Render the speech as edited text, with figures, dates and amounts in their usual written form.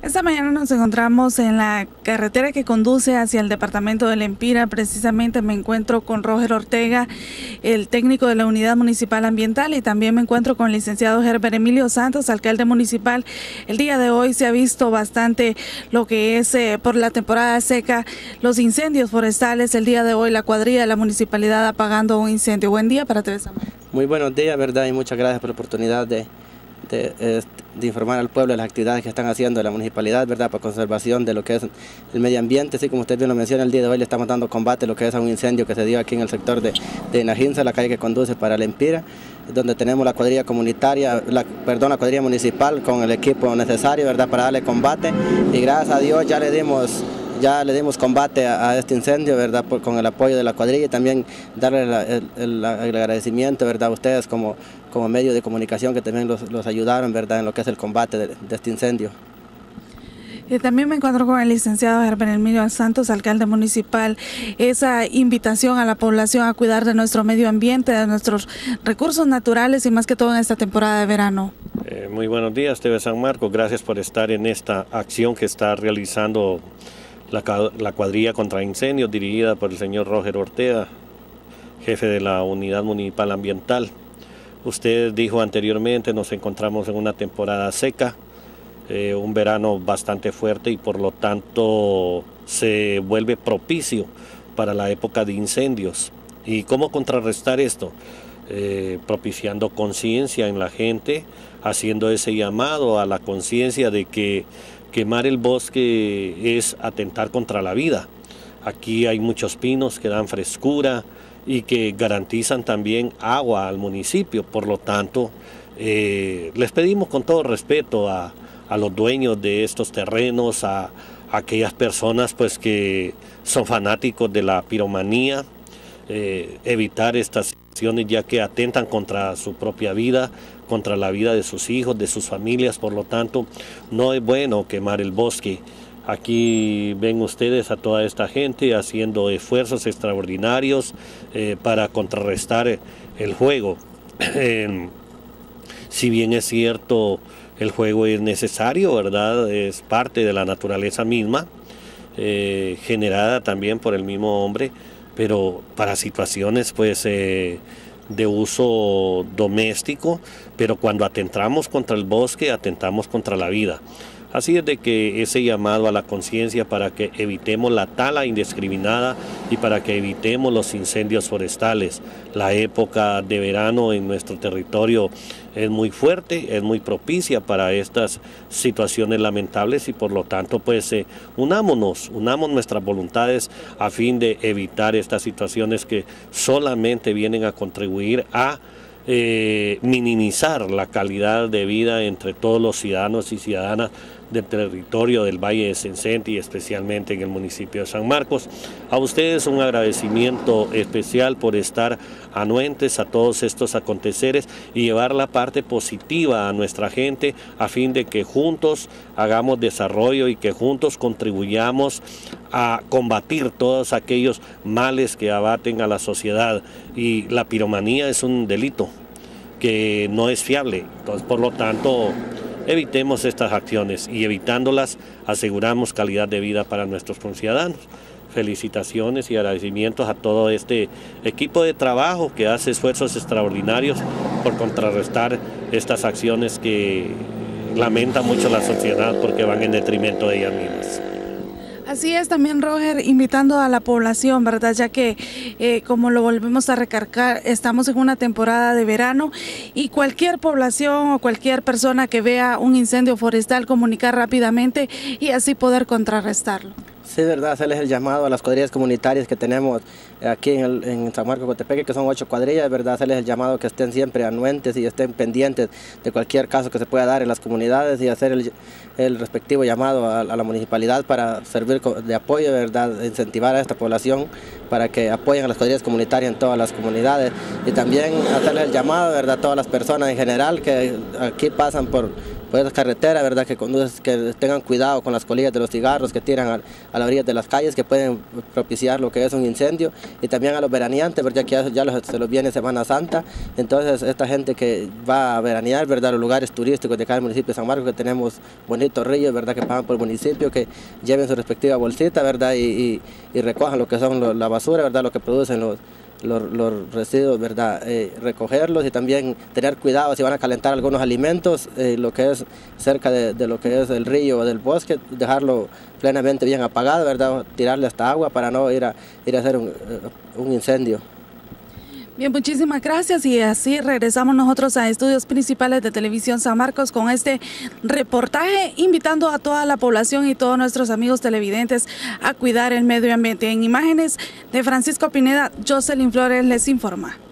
Esta mañana nos encontramos en la carretera que conduce hacia el departamento de Lempira. Precisamente me encuentro con Roger Ortega, el técnico de la Unidad Municipal Ambiental, y también me encuentro con el licenciado Herbert Emilio Santos, alcalde municipal. El día de hoy se ha visto bastante lo que es por la temporada seca, los incendios forestales. El día de hoy la cuadrilla de la municipalidad apagando un incendio. Buen día para TV San Marcos. Muy buenos días, ¿verdad? Y muchas gracias por la oportunidad de informar al pueblo de las actividades que están haciendo la municipalidad, ¿verdad? Para conservación de lo que es el medio ambiente. Así como usted bien lo menciona, el día de hoy le estamos dando combate a lo que es a un incendio que se dio aquí en el sector de Najinza, la calle que conduce para Lempira, donde tenemos la cuadrilla comunitaria, la cuadrilla municipal con el equipo necesario, ¿verdad? Para darle combate, y gracias a Dios ya le dimos combate a este incendio, ¿verdad? Con el apoyo de la cuadrilla, y también darle el agradecimiento, ¿verdad? A ustedes como medio de comunicación que también los ayudaron, ¿verdad? En lo que es el combate de este incendio. Y también me encuentro con el licenciado Herbert Emilio Santos, alcalde municipal. Esa invitación a la población a cuidar de nuestro medio ambiente, de nuestros recursos naturales y más que todo en esta temporada de verano. Muy buenos días, TV San Marcos. Gracias por estar en esta acción que está realizando la cuadrilla contra incendios dirigida por el señor Roger Ortega, jefe de la Unidad Municipal Ambiental. Usted dijo anteriormente, nos encontramos en una temporada seca, un verano bastante fuerte, y por lo tanto se vuelve propicio para la época de incendios. ¿Y cómo contrarrestar esto? Propiciando conciencia en la gente, haciendo ese llamado a la conciencia de que quemar el bosque es atentar contra la vida. Aquí hay muchos pinos que dan frescura y que garantizan también agua al municipio. Por lo tanto, les pedimos con todo respeto a los dueños de estos terrenos, a aquellas personas pues que son fanáticos de la piromanía, evitar estas situaciones, ya que atentan contra su propia vida, contra la vida de sus hijos, de sus familias. Por lo tanto, no es bueno quemar el bosque. Aquí ven ustedes a toda esta gente haciendo esfuerzos extraordinarios para contrarrestar el fuego. Si bien es cierto, el fuego es necesario, ¿verdad? Es parte de la naturaleza misma, generada también por el mismo hombre, pero para situaciones pues de uso doméstico, pero cuando atentamos contra el bosque, atentamos contra la vida. Así es de que ese llamado a la conciencia para que evitemos la tala indiscriminada y para que evitemos los incendios forestales. La época de verano en nuestro territorio es muy fuerte, es muy propicia para estas situaciones lamentables, y por lo tanto pues unamos nuestras voluntades a fin de evitar estas situaciones que solamente vienen a contribuir a minimizar la calidad de vida entre todos los ciudadanos y ciudadanas del territorio del Valle de Sencenti, y especialmente en el municipio de San Marcos. A ustedes un agradecimiento especial por estar anuentes a todos estos aconteceres y llevar la parte positiva a nuestra gente, a fin de que juntos hagamos desarrollo y que juntos contribuyamos a combatir todos aquellos males que abaten a la sociedad. Y la piromanía es un delito que no es fiable, entonces por lo tanto evitemos estas acciones, y evitándolas aseguramos calidad de vida para nuestros conciudadanos. Felicitaciones y agradecimientos a todo este equipo de trabajo que hace esfuerzos extraordinarios por contrarrestar estas acciones que lamenta mucho la sociedad porque van en detrimento de ellas mismas. Así es también, Roger, invitando a la población, ¿verdad? Ya que, como lo volvemos a recargar, estamos en una temporada de verano, y cualquier población o cualquier persona que vea un incendio forestal, comunicar rápidamente y así poder contrarrestarlo. Sí, verdad, hacerles el llamado a las cuadrillas comunitarias que tenemos aquí en San Marcos, Cotepeque, que son 8 cuadrillas, verdad, hacerles el llamado que estén siempre anuentes y estén pendientes de cualquier caso que se pueda dar en las comunidades, y hacer el respectivo llamado a la municipalidad para servir de apoyo, verdad, incentivar a esta población para que apoyen a las cuadrillas comunitarias en todas las comunidades, y también hacerles el llamado, verdad, a todas las personas en general que aquí pasan por por esas carreteras, ¿verdad? Que tengan cuidado con las colillas de los cigarros que tiran a la orilla de las calles, que pueden propiciar lo que es un incendio, y también a los veraneantes, ¿verdad? Que ya se los viene Semana Santa. Entonces esta gente que va a veranear, ¿verdad? Los lugares turísticos de cada municipio de San Marcos, que tenemos bonitos ríos, ¿verdad? Que pagan por el municipio, que lleven su respectiva bolsita, ¿verdad? Y recojan lo que son la basura, ¿verdad? Lo que producen los residuos, ¿verdad? Recogerlos, y también tener cuidado si van a calentar algunos alimentos, lo que es cerca de lo que es el río o del bosque, dejarlo plenamente bien apagado, ¿verdad? Tirarle hasta agua para no ir a hacer un incendio. Bien, muchísimas gracias, y así regresamos nosotros a Estudios Principales de Televisión San Marcos con este reportaje, invitando a toda la población y todos nuestros amigos televidentes a cuidar el medio ambiente. En imágenes de Francisco Pineda, Jocelyn Flores les informa.